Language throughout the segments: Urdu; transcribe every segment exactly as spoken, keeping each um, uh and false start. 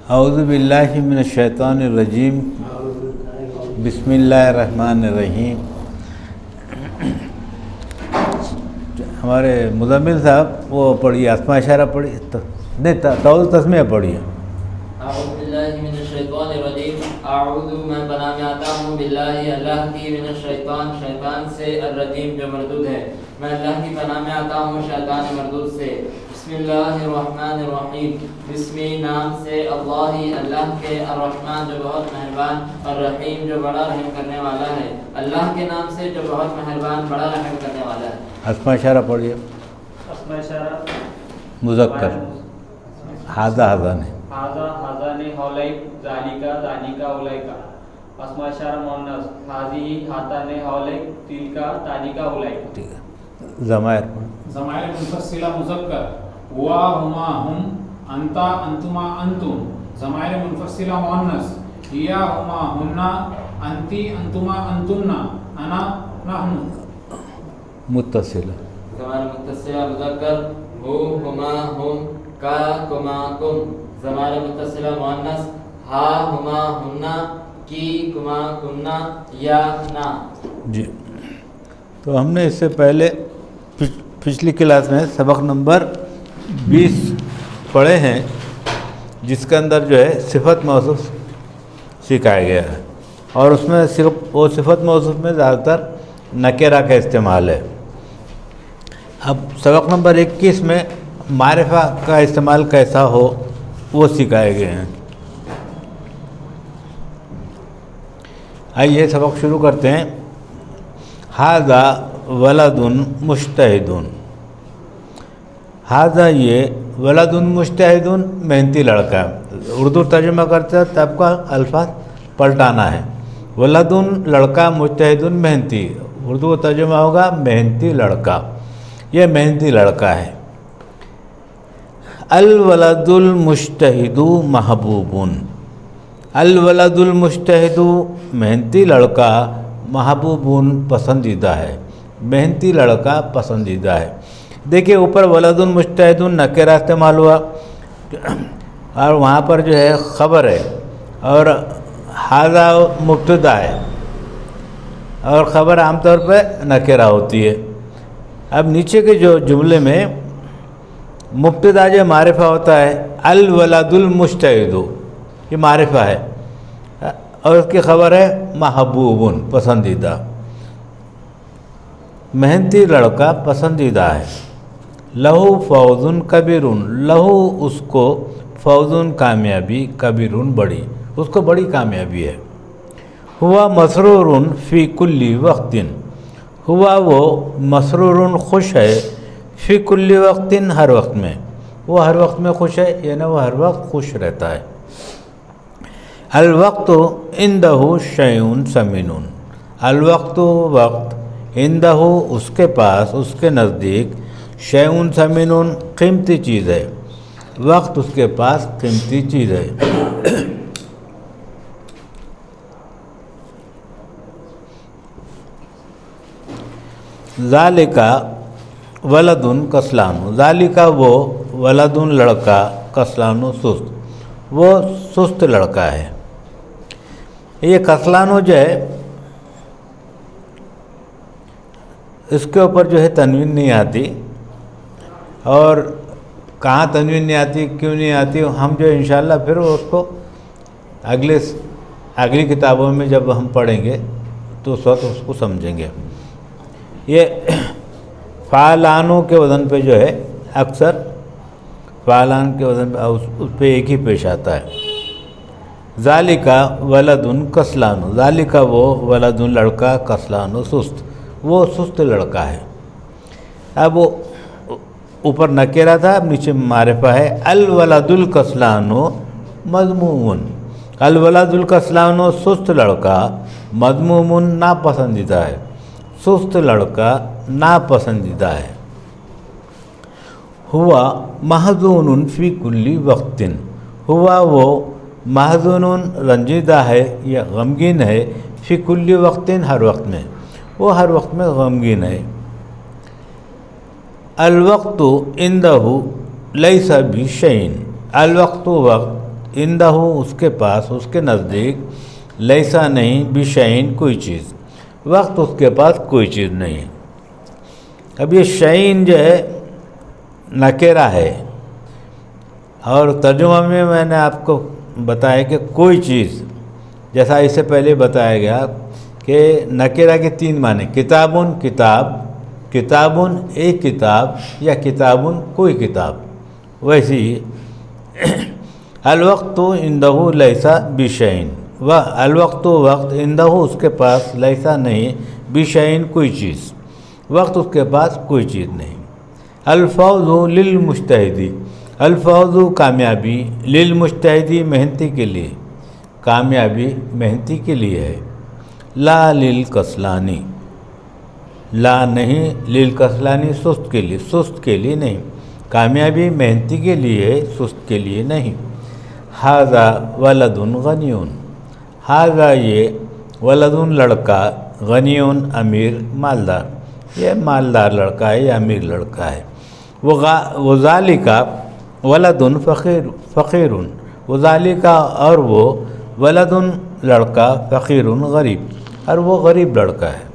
اعوذ باللہ من الشیطان الرجیم بسم اللہ الرحمن الرحیم۔ ہمارے مزمل صاحب وہ پڑھی اسماء اشارہ پڑھی نہیں تعوذ تسمیہ پڑھی ہے۔ اعوذ باللہ من الشیطان الرجیم، اعوذ میں پناہ میں آتا ہوں باللہ اللہ کی، من الشیطان شیطان سے، الرجیم جو مردود ہے، میں اللہ کی پناہ میں آتا ہوں شیطان مردود سے۔ بسم اللہ الرحمن الرحیم، بسمی نام سے اللہ اللہ کے، الرحمن جو بہت مہربان، الرحیم جو بڑا رحم کرنے والا ہے، اللہ کے نام سے جو بہت مہربان بڑا رحم کرنے والا ہے۔ اسماء اشارہ پڑھیے۔ اسماء اشارہ مذکر ہاذا ہاذان ہاذا ہاذان حولیک، ذالکا ذالکا اولئکا۔ اسماء اشارہ مؤنث ہذہ ہاتان حولیک، تلکا تالکا اولئک۔ ٹھیک ہے۔ ضمائر ضمائر منفصلہ مذکر، ہوا ہما ہم، انتا انتما انتم۔ ضمائر منفصلہ مؤنث، ہیا ہما ہننا، انتی انتما انتن، انا نحن۔ متصلہ ضمائر متصلہ مذکر، ہو ہما ہم، کا کما کم۔ ضمائر متصلہ مؤنث، ہا ہما ہننا، کی کما کننا، یا نا۔ جی، تو ہم نے اس سے پہلے پچھلی کلاس میں سبق نمبر بیس پڑھے ہیں، جس کے اندر جو ہے صفت موصوف سکھایا گیا ہے، اور اس میں صرف وہ صفت موصوف میں زیادہ تر نکرہ کا استعمال ہے۔ اب سبق نمبر اکیس میں معرفہ کا استعمال کیسا ہو وہ سکھائے گئے ہیں۔ آئیے سبق شروع کرتے ہیں۔ ھذا ولد مجتہد، ھذا یہ ولد مجتہد محنتی لڑکا ہے۔ اردو ترجمہ کرتے ہیں تو آپ کا الفاظ پلٹانا ہے۔ ولد لڑکا، مجتہد محنتی، اردو کا ترجمہ ہوگا محنتی لڑکا، یہ محنتی لڑکا ہے۔ الولد المجتہد محبوب، الولد المجتہد محنتی لڑکا، محبوب پسندیدہ ہے، محنتی لڑکا پسندیدہ ہے۔ دیکھیے اوپر ولد مجتہد نکرہ استعمال ہوا، اور وہاں پر جو ہے خبر ہے، اور ھذا مبتدا ہے، اور خبر عام طور پہ نکرہ ہوتی ہے۔ اب نیچے کے جو جملے میں مبتدا جو معرفہ ہوتا ہے، الولد المجتہد، یہ معرفہ ہے، اور اس کی خبر ہے محبوب پسندیدہ، محنتی لڑکا پسندیدہ ہے۔ لہو فوز کبیر، لہو اس کو، فوز کامیابی، کبیر بڑی، اس کو بڑی کامیابی ہے۔ ہوا مسرور فی کل وقت، ہوا وہ مسرور خوش ہے، فی کل وقت ہر وقت میں، وہ ہر وقت میں خوش ہے، یعنی وہ ہر وقت خوش رہتا ہے۔ الوقت عندہ شیء ثمین، الوقت وقت، عندہ اس کے پاس، اس کے نزدیک، شیء ثمین قیمتی چیز ہے، وقت اس کے پاس قیمتی چیز ہے۔ ذالکا ولد کسلان، ذالکا وہ ولد لڑکا، کسلان سست، وہ سست لڑکا ہے۔ یہ کسلانو جو ہے اس کے اوپر جو ہے تنوین نہیں آتی، اور کہاں تنوین نہیں آتی، کیوں نہیں آتی، ہم جو انشاءاللہ پھر اس کو اگلے اگلی کتابوں میں جب ہم پڑھیں گے تو اس وقت اس کو سمجھیں گے۔ یہ فعلانوں کے وزن پہ جو ہے اکثر فعلان کے وزن پہ اس پہ ایک ہی پیش آتا ہے۔ ذالکا ولد کسلان، ذالکا وہ ولد لڑکا، کسلان سست، وہ سست لڑکا ہے۔ اب وہ اوپر نکرہ تھا، اب نیچے معرفہ ہے۔ الولد الکسلان مذموم، الولد الکسلان سست لڑکا، مذموم ناپسندیدہ ہے، سست لڑکا ناپسندیدہ ہے۔ ہوا محزون فی کل وقت، ہوا وہ محزون رنجیدہ ہے یا غمگین ہے، فی کل وقت ہر وقت میں، وہ ہر وقت میں غمگین ہے۔ الوقت عندہ لیس بشیء، الوقت وقت اندہ اس کے پاس، اس کے نزدیک، لیسا نہیں، بشعین کوئی چیز، وقت اس کے پاس کوئی چیز نہیں ہے۔ اب یہ شعین جو ہے نکرہ ہے، اور ترجمہ میں میں نے آپ کو بتایا کہ کوئی چیز، جیسا اس سے پہلے بتایا گیا کہ نکرہ کے تین معنی، کتابن کتاب، کتابن ایک کتاب، یا کتابن کوئی کتاب، ویسے ہی الوقت عندہ لیسا بشعین، و الوقت وقت عندہ اس کے پاس، لیسا نہیں، بشعین کوئی چیز، وقت اس کے پاس کوئی چیز نہیں۔ الفوز للمجتہدی، الفوز کامیابی، للمجتہدی محنتی کے لیے، کامیابی محنتی کے لیے ہے، لا للکسلانی، لا نہیں، للکسلانی سست کے لیے، سست کے لیے نہیں، کامیابی محنتی کے لیے ہے، سست کے لیے نہیں۔ ھذا ولد غنی، ھذا یہ ولد لڑکا، غنی امیر مالدار، یہ مالدار لڑکا ہے، یہ امیر لڑکا ہے۔ وذالک ولد فقیر، فقیر، وذالک اور وہ، ولد لڑکا، فقیر غریب، اور وہ غریب لڑکا ہے۔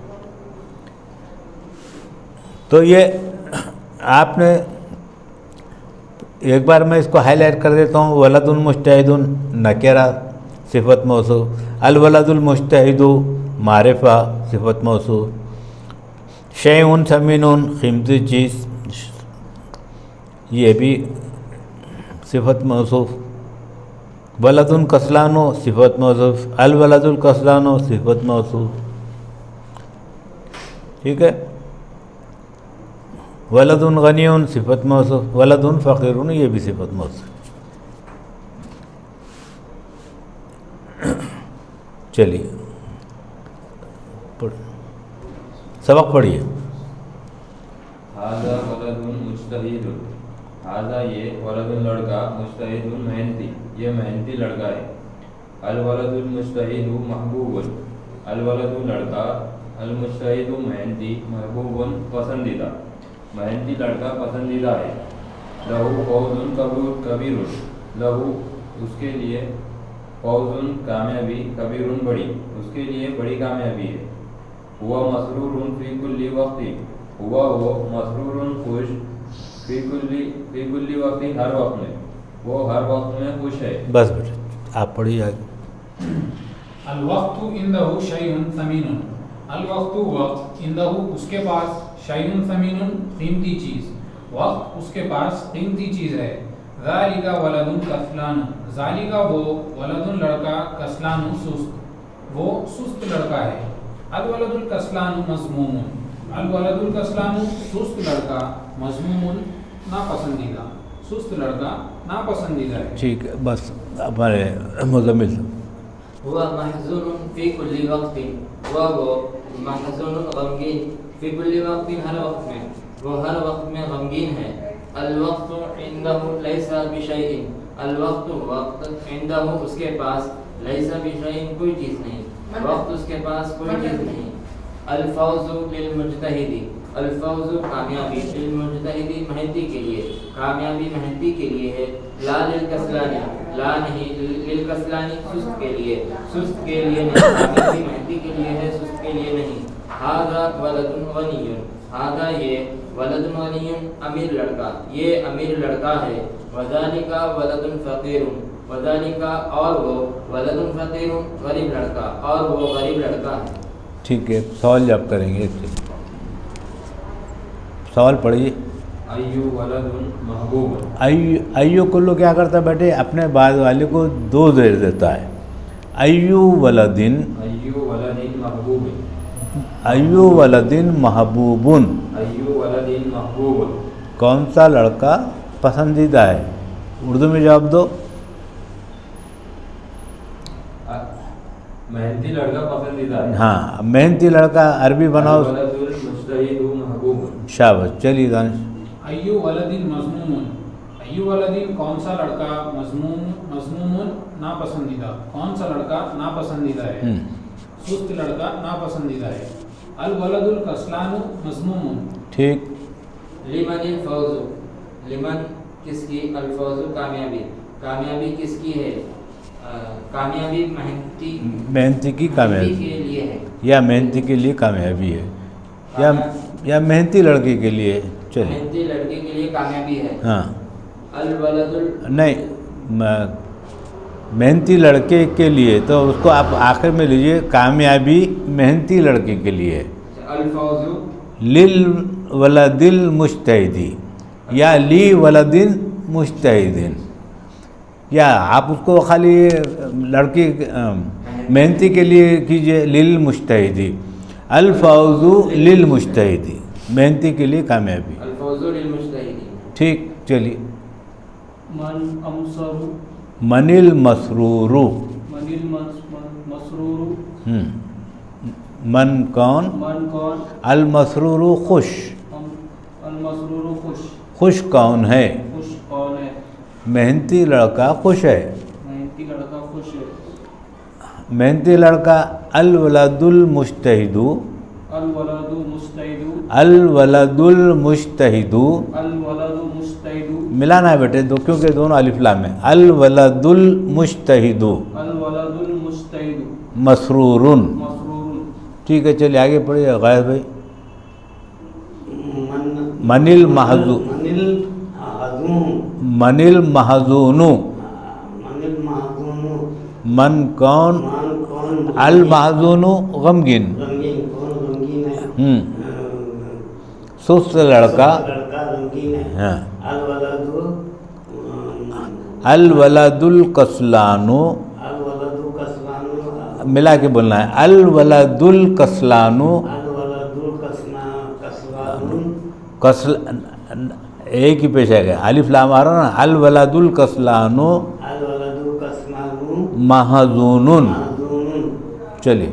تو یہ آپ نے ایک بار میں اس کو ہائی لائٹ کر دیتا ہوں، ولد مجتہد نکرہ صفت موصوف، الولد المجتہد معرفہ صفت موصوف، شیء ثمین قیمتی چیز، یہ بھی صفت موصوف، ولد کسلان صفت موصوف، الولد الکسلان صفت موصوف، ٹھیک ہے۔ ولد غنی صفت موصوف، ولد فقیر یہ بھی صفت موصوف۔ چلیے سبق پڑھیے۔ ھذا ولد مجتہد، ھذا یہ ولد لڑکا، مجتہد محنتی، یہ محنتی لڑکا ہے۔ الولد المجتہد محبوب، الولد لڑکا، المجتہد محنتی، محبوب پسندیدہ، محنتی لڑکا پسندیدہ ہے۔ لہو فوز کبیر، لہو اس کے لیے، فوز کامیابی، کبیر بڑی، اس کے لیے بڑی کامیابی ہے۔ ہوا مسرور فی کل وقت، ہوا وہ مسرور خوش، فی کل فی کل وقت ہر وقت میں، وہ ہر وقت میں خوش ہے۔ بس بیٹا آپ پڑھیے آگے۔ الوقت عندہ شیء ثمین، الوقت وقت عندہ اس کے پاس، شیء ثمین قیمتی چیز، وقت اس کے پاس قیمتی چیز ہے۔ ذالک ولد کسلان، ذالک وہ ولد لڑکا، کسلان سست، وہ سست لڑکا ہے۔ الولد الکسلان مذموم، الولد الکسلان سست لڑکا، مذموم ناپسندیدہ، سست لڑکا ناپسندیدہ ہے۔ ٹھیک ہے، بس ہمارے مزمل ہوا محزون فی کل وقت، ہوا وہ محزون غمگین، فی کل وقت ہر وقت میں، وہ ہر وقت میں غمگین ہے۔ الوقت عندہ لیس بشیء، الوقت وقت عندہ اس کے پاس، لیس بشیء کوئی چیز نہیں، وقت اس کے پاس کوئی چیز نہیں۔ الفوز للمجتہد، الفوز کامیابی، للمجتہد محنتی کے لیے، کامیابی محنتی کے لیے ہے۔ لا للکسلانی، لا نہیں، للکسلانی سست کے لیے، سست کے لیے نہیں، کامیابی محنتی کے لیے ہے، سست کے لیے نہیں۔ ھذا ولد غنی، ھذا یہ ولد غنی امیر لڑکا، یہ امیر لڑکا ہے۔ وذالک ولد فقیر، وذالک اور وہ ولد فقیر غریب لڑکا، اور وہ غریب لڑکا ہے۔ ٹھیک ہے، سوال جب کریں گے سوال پڑھیے۔ ایو ولد محبوب، ایو ایو کلو کیا کرتا ہے بیٹے، اپنے بعد والے کو دو زیر دیتا ہے۔ ایو ولدن، ایو ولد محبوب، ایو ولدن محبوبن، ایو ولد محبوب، کون سا لڑکا پسندیدہ ہے؟ اردو میں جواب دو۔ محنتی لڑکا پسندیدہ ہے۔ ہاں محنتی لڑکا عربی بناؤ۔ الولد المجتہد محبوب، شاباش، چلیے دانش۔ ایو ولد مذموم، ایو ولد کون سا لڑکا، مذموم، مذموم ناپسندیدہ، کون سا لڑکا ناپسندیدہ ہے، سست لڑکا ناپسندیدہ ہے۔ الولد الکسلان مذموم، ٹھیک۔ لمن الفوز، لمن کس کی، الفوز کامیابی، کامیابی کس کی ہے، کامیابی محنتی محنتی کی کامیابی کے لیے ہے، یا محنتی کے لیے کامیابی ہے، یا یا محنتی لڑکے کے لیے. چلیے محنتی لڑکے کے لیے کامیابی ہے. ہاں الولد ال- نہیں م- محنتی لڑکے کے لیے تو اس کو آپ آخر میں لیجئے کامیابی محنتی لڑکے کے لیے. الفوز لل ولد المجتہدی یا لی ولد مجتہدین، یا آپ اس کو خالی لڑکی محنتی کے لیے کیجئے للمجتہدی. الفوز للمجتہدی، محنتی کے لیے کامیابی. الفوز للمجتہدین. ٹھیک چلیے. من امسر من المسرور، من المسرور ہم، من کون؟ من کون؟ المسرور خوش، المسرور خوش، خوش کون ہے؟ خوش کون ہے؟ محنتی لڑکا خوش ہے. محنتی لڑکا خوش ہے. محنتی لڑکا الولد المجتہد، الولد مجتہد، الولد المجتہد الولد مجتہد، ملانا ہے بیٹے دو کیونکہ دونوں الف لام ہے. الولد المجتہد الولد المجتہد مسرور. مسرور. ٹھیک ہے چلیے آگے پڑھیے غیر بھائی. من من المحزون، من الحزون، من المحزون، من المحزون، من کون؟ من کون؟ المحزون غمگین. رنگین، کون رنگین ہے؟ ہم، سست لڑکا. لڑکا رنگین ہے. ہاں. الولد الولد الکسلان، الولد کسلان، ملا کے بولنا ہے. الولد الکسلان، الولد کسلان، کسل ایک ہی پیش آئے گا، الف لام آ رہا نا. الولد الکسلان الولد کسلان محزون. محزون. چلیے.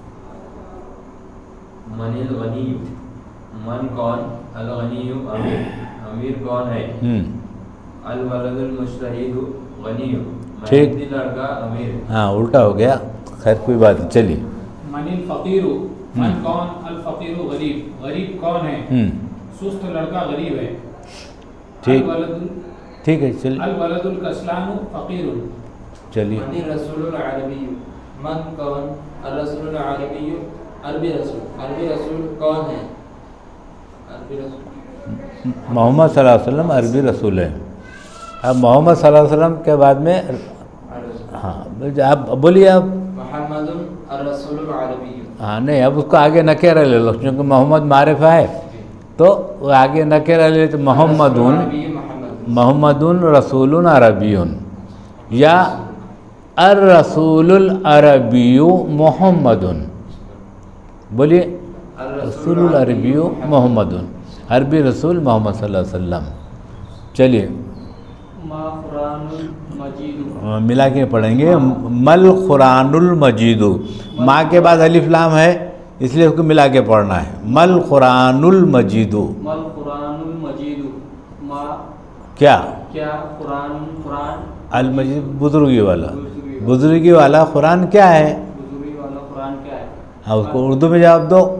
من الغنی، من کون؟ الغنی امیر، امیر کون ہے؟ ہم، الولد المجتہد غنی، ٹھیک. محنتی لڑکا امیر. ہاں الٹا ہو گیا، خیر کوئی بات نہیں. چلیے. من الفقیر، من کون؟ الفقیر غریب، غریب کون ہے؟ ہم، سست لڑکا غریب ہے. ٹھیک الولد ٹھیک ہے چلیے. الولد الکسلان فقیر. چلیے. من الرسول العربی، من کون؟ الرسول العربی، عربی رسول. عربی رسول کون ہے؟ عربی رسول محمد صلی اللہ علیہ وسلم عربی رسول ہے. اب محمد صلی اللہ علیہ وسلم کے بعد میں ہاں آپ بولیے. آپ محمد الرسول العربی. ہاں نہیں اب اس کو آگے نکیرہ لے لو کیونکہ محمد معرفہ ہے تو وہ آگے نکیرہ لے تو محمد عربی محمد. محمد رسول عربی یا الرسول العربی محمد. بولیے. رسول العربی محمد، عربی رسول محمد صلی اللہ علیہ وسلم. چلیے ما قرآن المجید، ملا کے پڑھیں گے. مل قرآن المجید، ماں کے بعد الف لام ہے اس لیے اس کو ملا کے پڑھنا ہے. مل قرآن المجید، مل قرآن المجید، ما کیا؟ کیا قرآن، قرآن المجید بزرگی والا. بزرگی والا قرآن کیا ہے؟ بزرگی والا قرآن کیا ہے؟ ہاں اس کو اردو میں جواب دو.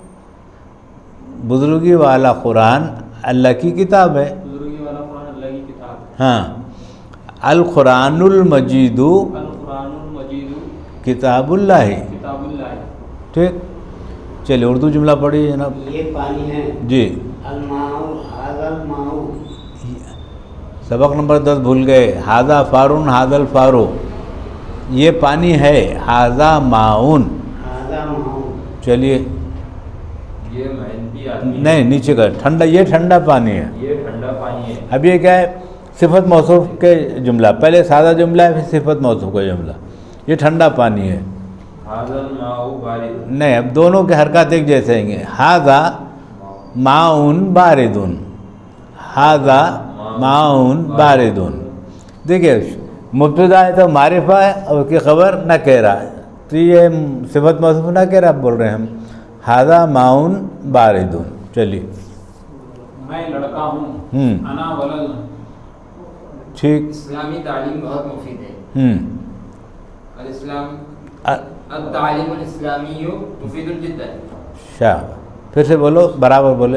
بزرگی والا قرآن اللہ کی کتاب ہے. بزرگی والا قرآن اللہ کی کتاب. ہاں. القرآن المجید القرآن المجید کتاب اللہ. کتاب اللہ. ٹھیک چلیے اردو جملہ پڑھیے جناب. یہ پانی ہے. جی الماء، هذا الماء. سبق نمبر دس بھول گئے. ہاذا فارون ہاذا الفارو، یہ پانی ہے. ہاذا ماؤن. هذا ماء. چلیے یہ محنتی آدمی ہے. نہیں نیچے کا ٹھنڈا، یہ ٹھنڈا پانی ہے. یہ ٹھنڈا پانی ہے. اب یہ کیا ہے؟ صفت موصوف کے جملہ. پہلے سادہ جملہ ہے پھر صفت موصوف کا جملہ. یہ ٹھنڈا پانی ہے. هذا الماء بارد، نہیں اب دونوں کے حرکات ایک جیسے ہیں گے. ہاذا ماؤن باردون، ہاذا ماؤن باردون. دیکھیے مبتدا ہے تو معرفہ ہے اور اس کی خبر نہ کہہ رہا ہے تو یہ صفت موصوف نہ کہہ رہا بول رہے ہیں ہم. ہاذا ماؤن باردون. چلیے میں لڑکا ہوں. ہم انا ولد. ٹھیک. اسلامی تعلیم بہت مفید ہے. ہم الاسلام ا- التعلیم الاسلامی مفید جدا. شاہ پھر سے بولو برابر بولے.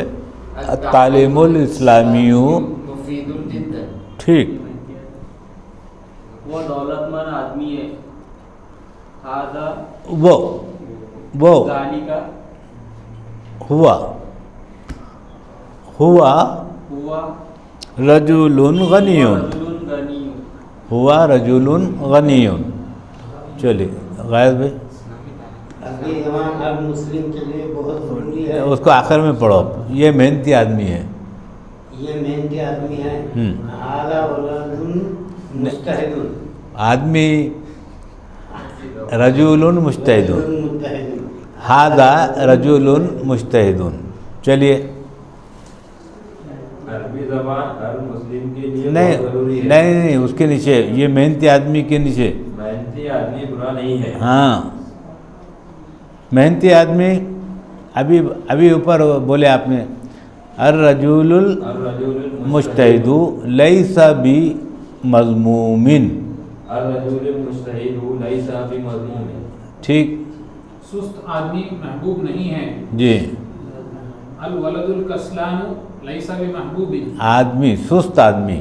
تعلیم الاسلامی. مفید جدا. ٹھیک. وہ دولت مند آدمی ہے. ہاذا وہ وہ ذالک ہوا ہوا ہوا رجل غنی رجل غنی. ہوا رجل غنی. چلیے غائب بھائی عربی زبان ہر مسلم کے لیے بہت ضروری ہے. اس کو آخر میں پڑھو. یہ محنتی آدمی ہے. یہ محنتی آدمی ہے. ہم. ھذا ولد مجتہد. آدمی رجل مجتہد. مجتہد. ھذا رجل مجتہد. چلیے عربی زبان ہر مسلم کے لیے نہیں بہت ضروری ہے. نہیں نہیں اس کے نیچے یہ محنتی آدمی کے نیچے. محنتی آدمی برا نہیں ہے. ہاں محنتی آدمی. ابھی ابھی اوپر بولے آپ نے الرجل الرجل المجتہد لیس بمذموم. الرجل المجتہد لیس بمذموم. ٹھیک. سست آدمی محبوب نہیں ہے. جی الولد الکسلان لیس بمحبوب. آدمی سست آدمی.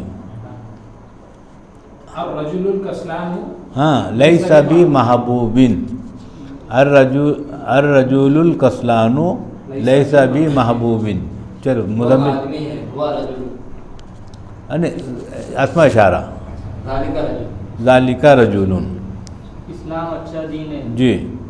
الرجل الکسلان ہاں لیس بمحبوب. الرجل الرجل الکسلان لیس بمحبوب. چلو وہ مزمل آدمی ہے وہ رجل. یعنی اسماء اشارہ. ذالک رجل. ذالک رجل. اسلام اچھا دین ہے. جی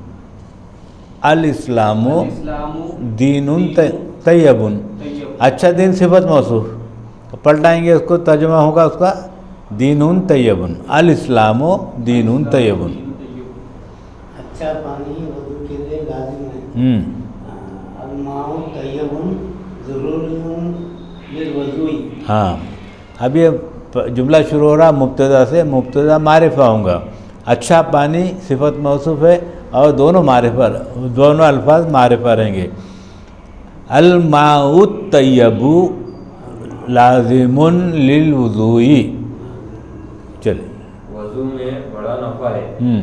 الاسلام اسلام دین طیب. طیب. اچھا دین صفت موصوف. پلٹائیں گے اس کو ترجمہ ہوگا اس کا دین طیب. الاسلام دین طیب. اچھا پانی وضو کے لیے لازم ہے. ہوں الماء طیب ضروری للوضوء. ہاں اب یہ جملہ شروع ہو رہا مبتدا سے. مبتدا معرفہ ہوں گا. اچھا پانی صفت موصوف ہے اور دونوں معرفہ دونوں الفاظ معرفہ رہیں گے. الماء الطیب لازم للوضوء. چلے وضو میں بڑا نفع ہے. ہوں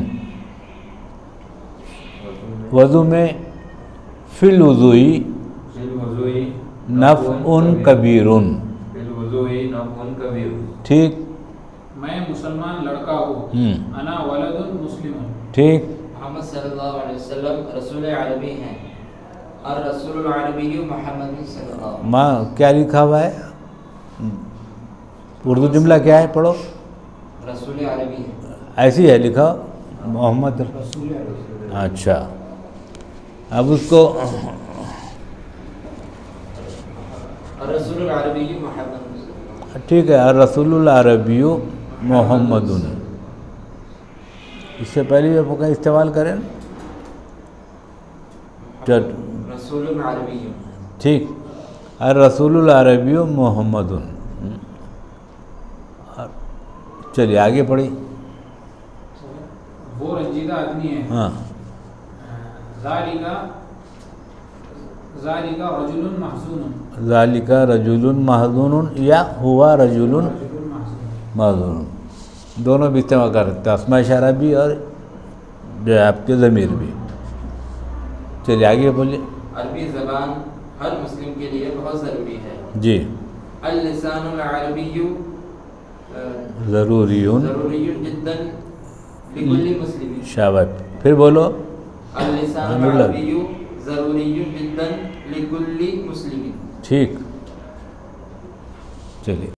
وضو میں وضو میں فی الوضوء فی الوضوء نفع کبیر. فی الوضوء نفع کبیر. ٹھیک. میں مسلمان لڑکا ہوں. ہوں انا ولد مسلم. ٹھیک. محمد صلی اللہ علیہ وسلم رسول عربی ہیں. الرسول العربی محمد صلی اللہ علیہ ماں کیا لکھا ہوا ہے اردو جملہ کیا ہے پڑھو. وسلم رسول عربی ہیں. ایسی ہے لکھا محمد. اچھا اب اس کو الرسول العربی محمد. ٹھیک ہے الرسول العربی محمد. اس سے پہلے بھی آپ کہیں استعمال کریں. چل رسول العربی. ٹھیک. الرسول العربی محمد. چلیے آگے پڑھی. وہ رنجیدہ آدمی ہے. ہاں ذالک ذالک رجل محزون. ذالک رجل محزون یا ہوا رجل رجل محزون. محزون. دونوں بھی استعمال کر سکتے ہیں. اسماء اشارہ بھی اور جو ہے آپ کے ضمیر بھی. چلیے آگے بولیے. عربی زبان ہر مسلم کے لیے بہت ضروری ہے. جی اللسان العربی ضروری ضروری جدا لکل مسلم. شاباش. پھر بولو. اللسان الحمد للہ. العربی ضروری جدا لکل مسلم. ٹھیک. چلیے